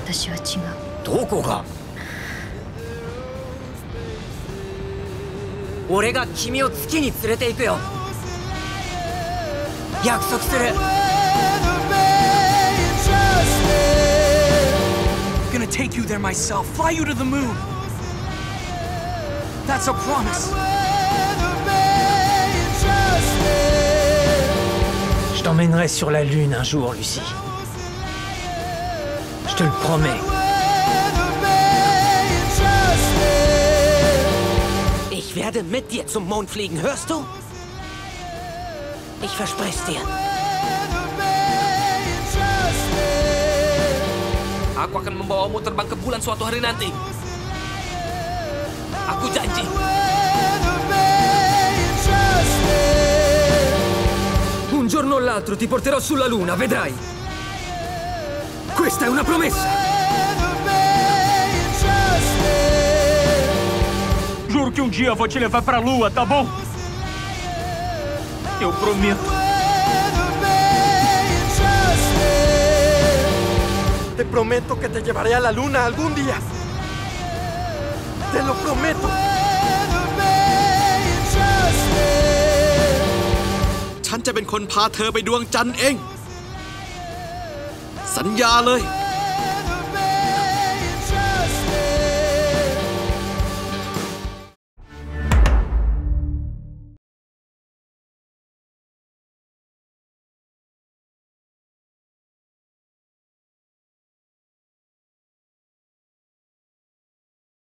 私は違う。 どこが？俺が君を月に連れて行くよ。約束する。 Gonna take you there myself, fly you to the moon. That's a promise. Je t'emmènerai sur la Lune un jour, Lucie. Je te le promets. Ich werde mit dir zum Mond fliegen, hörst du? Ich verspreche es dir. Aku akan membawamu terbang ke bulan suatu hari nanti. Aku janji. Un giorno o l'altro ti porterò sulla Luna, vedrai. Questa è una promessa. Juro que dia vou te levar pra Lua, tá bom? Eu prometo. Te prometo que te llevaré a la Luna algún día. Te lo prometo. ฉันจะเป็นคนพาเธอไปดวงจันทร์เองสัญญาเลย